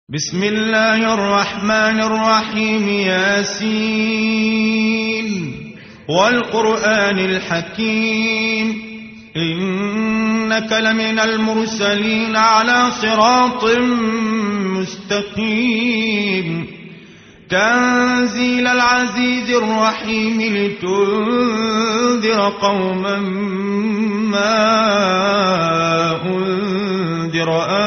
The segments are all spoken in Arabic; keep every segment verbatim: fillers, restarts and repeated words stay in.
بسم الله الرحمن الرحيم. ياسين والقرآن الحكيم إنك لمن المرسلين على صراط مستقيم تنزيل العزيز الرحيم لتنذر قوما ما أنذر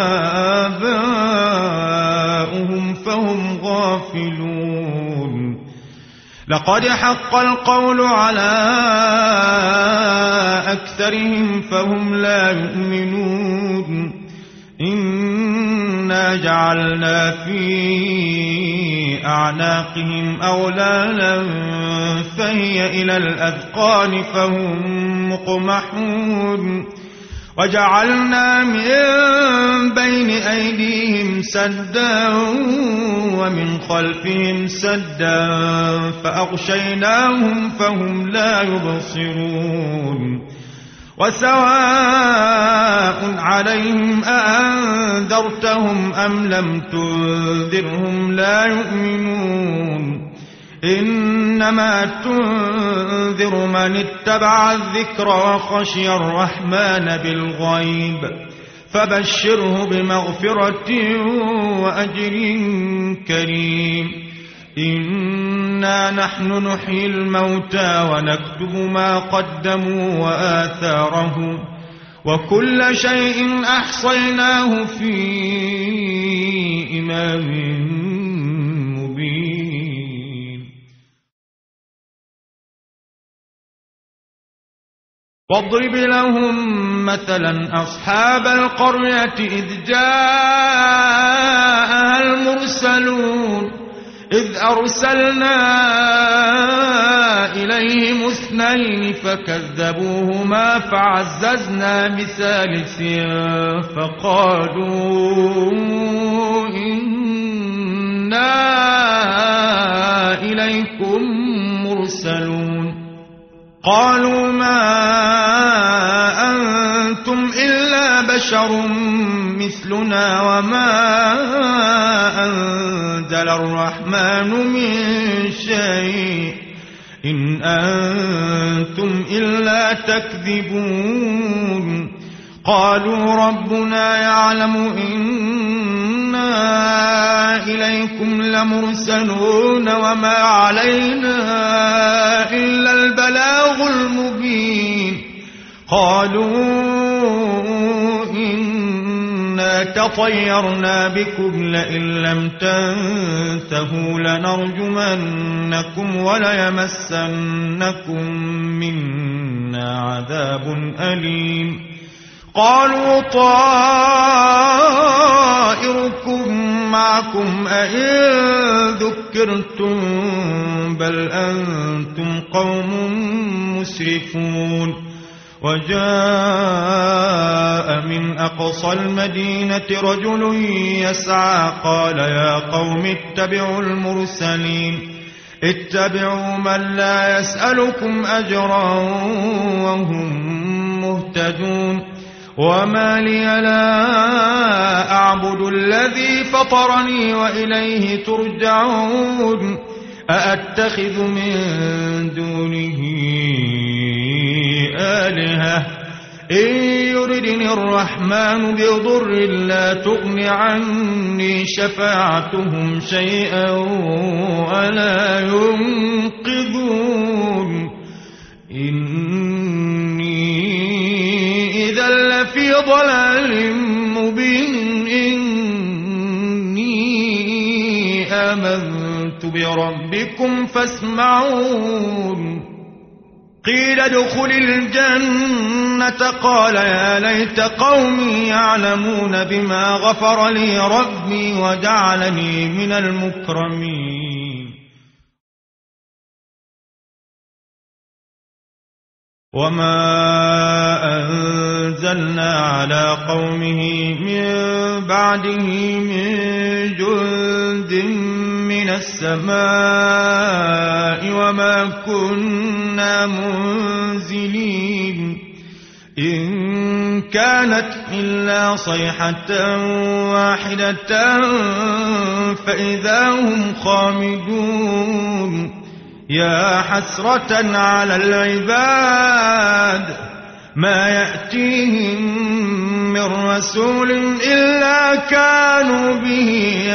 آباؤهم فهم غافلون. لقد حق القول على أكثرهم فهم لا يؤمنون. إنا جعلنا في أعناقهم أغلالا فهي إلى الأذقان فهم مقمحون. وجعلنا من بين أيديهم سدا ومن خلفهم سدا فأغشيناهم فهم لا يبصرون. وسواء عليهم أأنذرتهم أم لم تنذرهم لا يؤمنون. إنما تنذر من اتبع الذكر وخشي الرحمن بالغيب فبشره بمغفرة وأجر كريم. إنا نحن نحيي الموتى ونكتب ما قدموا وآثارهم وكل شيء أحصيناه في إمام مبين. واضرب لهم مثلا أصحاب القرية إذ جاءها المرسلون إذ أرسلنا إليهم اثنين فكذبوهما فعززنا بثالث فقالوا إنا إليكم مرسلون. قالوا ما أنتم إلا بشر مثلنا وما أنزل الرحمن من شيء إن أنتم إلا تكذبون. قالوا ربنا يعلم إنا إليكم لمرسلون وما علينا إلا البلاغ المبين. قالوا إنا تطيرنا بكم لئن لم تنتهوا لنرجمنكم وليمسنكم منا عذاب أليم. قالوا طائركم معكم أئن ذكرتم بل أنتم قوم مسرفون. وجاء من أقصى المدينة رجل يسعى قال يا قوم اتبعوا المرسلين اتبعوا من لا يسألكم أجرا وهم مهتدون. وما لي لا أعبد الذي فطرني وإليه ترجعون. أأتخذ من دونه آلهة إن يردني الرحمن بضر لا تغن عني شفاعتهم شيئا ولا ينقذون. إني إذا لفي ضلال مبين. إني آمنت بربكم فاسمعون. قيل ادخل الجنة قال يا ليت قومي يعلمون بما غفر لي ربي وجعلني من المكرمين. وما أنزلنا على قومه من بعده من جند من السماء وما كنا منزلين. إن كانت إلا صيحة واحدة فإذا هم خامدون يا حسرة على العباد ما يأتيهم من رسول إلا كانوا به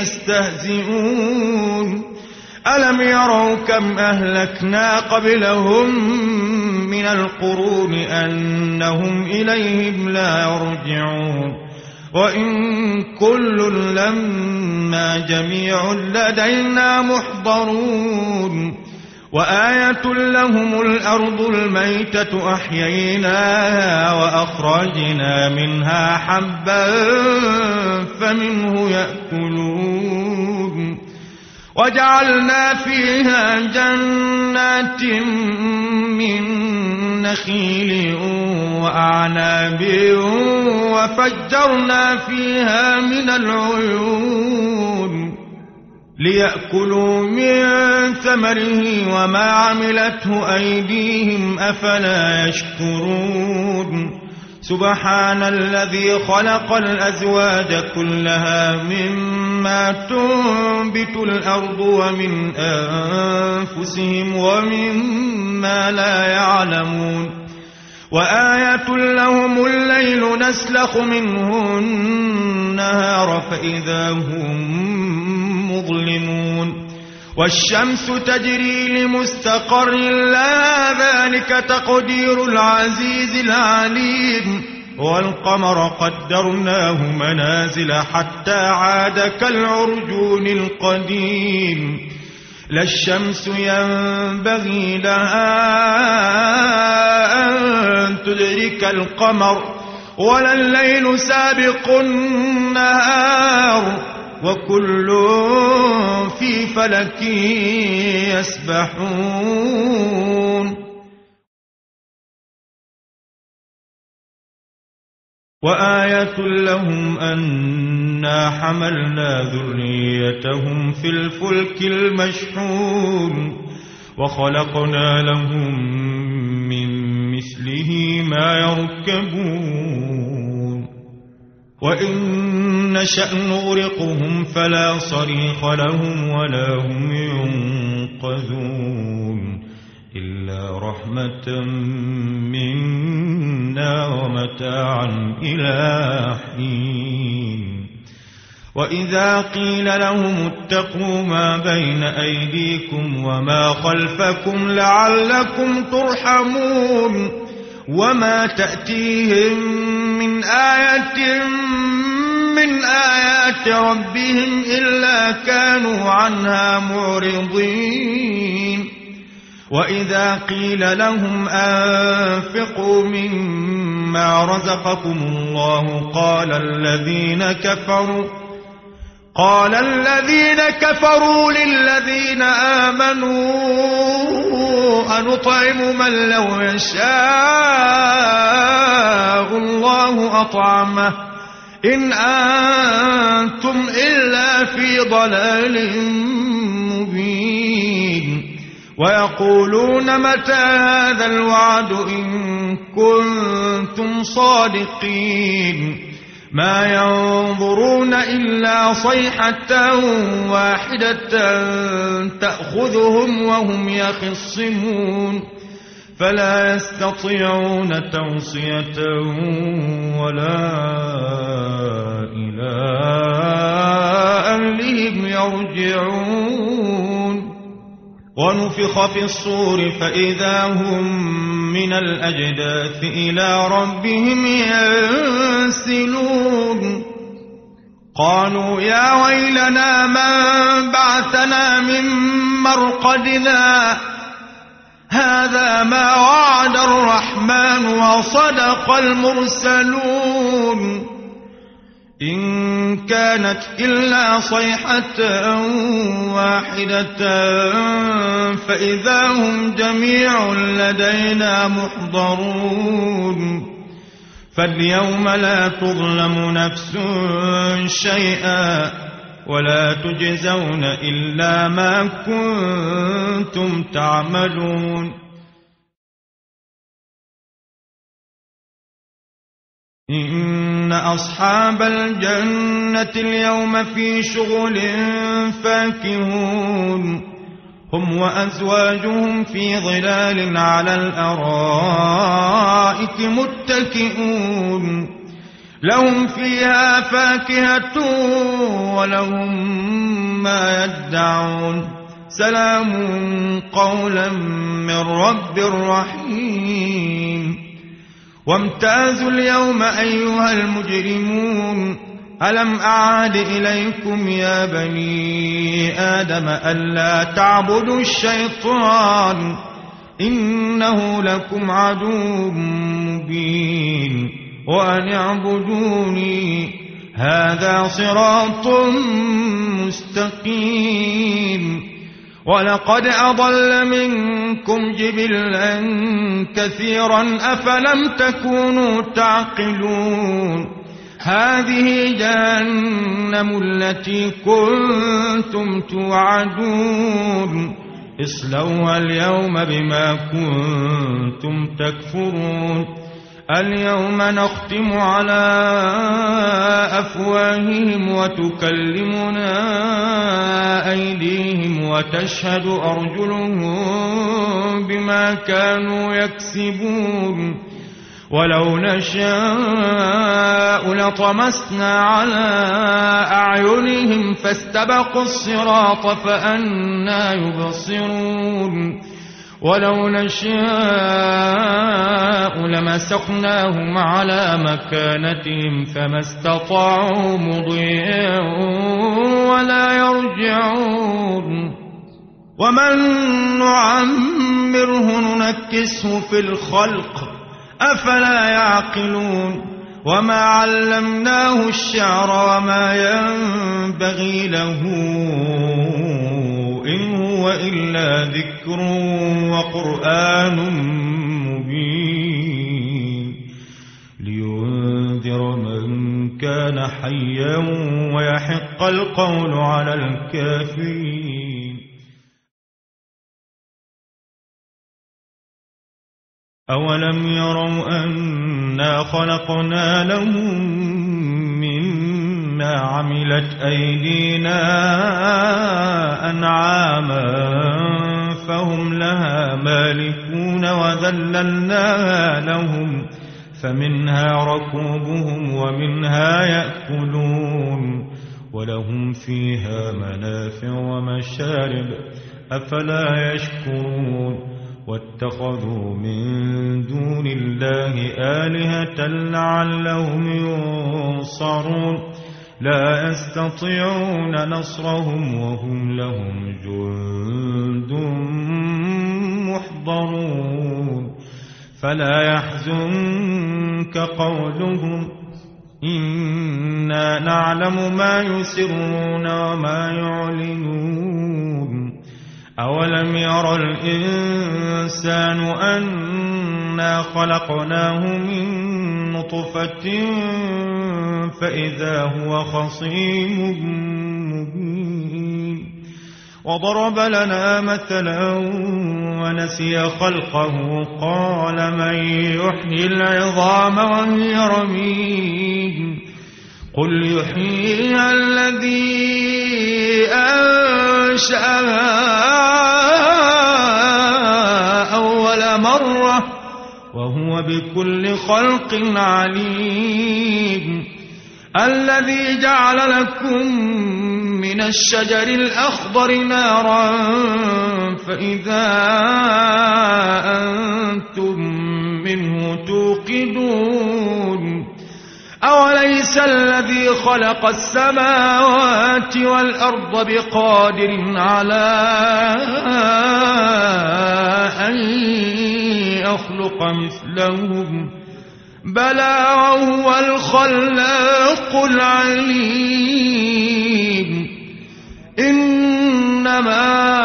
يستهزئون ألم يروا كم أهلكنا قبلهم من القرون أنهم إليهم لا يرجعون وإن كل لما جميع لدينا محضرون وآية لهم الأرض الميتة أحييناها وأخرجنا منها حبا فمنه يأكلون وجعلنا فيها جنات من نخيل وأعناب وفجرنا فيها من العيون ليأكلوا من ثمره وما عملته أيديهم أفلا يشكرون سبحان الذي خلق الأزواج كلها مما تنبت الأرض ومن أنفسهم ومما لا يعلمون وآية لهم الليل نسلخ منه النهار فإذا هم مظلمون والشمس تجري لمستقر لها ذلك تقدير العزيز العليم والقمر قدرناه منازل حتى عاد كالعرجون القديم لا الشمس ينبغي لها أن تدرك القمر ولا الليل سابق النهار وكل في فلك يسبحون وآية لهم أنا حملنا ذريتهم في الفلك المشحون وخلقنا لهم من مثله ما يركبون وإن نشأ نغرقهم فلا صريخ لهم ولا هم ينقذون إلا رحمة منا ومتاعا إلى حين وإذا قيل لهم اتقوا ما بين أيديكم وما خلفكم لعلكم ترحمون وما تأتيهم من آية من آيات ربهم إلا كانوا عنها معرضين وإذا قيل لهم أنفقوا مما رزقكم الله قال الذين كفروا قال الذين كفروا للذين آمنوا أنطعم من لو يشاء الله أطعمه إن أنتم إلا في ضلال مبين ويقولون متى هذا الوعد إن كنتم صادقين ما ينظرون إلا صيحة واحدة تأخذهم وهم يخصمون فلا يستطيعون توصية ولا إلى أهلهم يرجعون ونفخ في الصور فإذا هم من الأجداث إلى ربهم ينسلون قالوا يا ويلنا من بعثنا من مرقدنا هذا ما وعد الرحمن وصدق المرسلون إن كانت إلا صيحة واحدة فإذا هم جميع لدينا محضرون فاليوم لا تظلم نفس شيئا ولا تجزون إلا ما كنتم تعملون إن أصحاب الجنة اليوم في شغل فاكهون هم وأزواجهم في ظلال على الأرائك متكئون لهم فيها فاكهة ولهم ما يدعون سلام قولا من رب رحيم وامتازوا اليوم أيها المجرمون ألم أعهد إليكم يا بني آدم ألا تعبدوا الشيطان إنه لكم عدو مبين وأن اعبدوني هذا صراط مستقيم ولقد أضل منكم جبلا كثيرا أفلم تكونوا تعقلون هذه جهنم التي كنتم توعدون اصلوها اليوم بما كنتم تكفرون اليوم نختم على أفواههم وتكلمنا أيديهم وتشهد أرجلهم بما كانوا يكسبون ولو نشاء لطمسنا على أعينهم فاستبقوا الصراط فأنى يبصرون ولو نشاء لمسخناهم على مكانتهم فما استطاعوا مضيا ولا يرجعون ومن نعمره ننكسه في الخلق أفلا يعقلون وما علمناه الشعر وما ينبغي له إن هو إلا ذكر وقرآن مبين لينذر من كان حيا ويحق القول على الكافرين أولم يروا أنا خلقنا لهم مما عملت أيدينا أنعاما فهم لها مالكون وذللناها لهم فمنها ركوبهم ومنها يأكلون ولهم فيها منافع ومشارب أفلا يشكرون واتخذوا من دون الله آلهة لعلهم ينصرون لا يستطيعون نصرهم وهم لهم جند محضرون فلا يحزنك قولهم إنا نعلم ما يسرون وما يعلنون أولم ير الإنسان أنا خلقناه من نطفة فإذا هو خصيم مبين وضرب لنا مثلا ونسي خلقه قال من يحيي العظام وهي رميم قل يحييها الذي أنشأها أول مرة وهو بكل خلق عليم الذي جعل لكم من الشجر الأخضر نارا فإذا أنتم منه توقدون أوليس الذي خلق السماوات والأرض بقادر على أن يخلق مثلهم بلى وهو الخلاق العليم إنما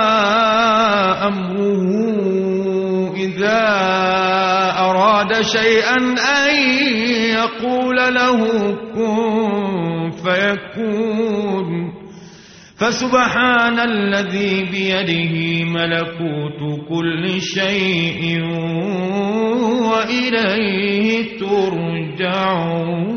أمره إذا أراد شيئا أن يقول له كن فيكون فسبحان الذي بيده ملكوت كل شيء وإليه ترجعون يرجعون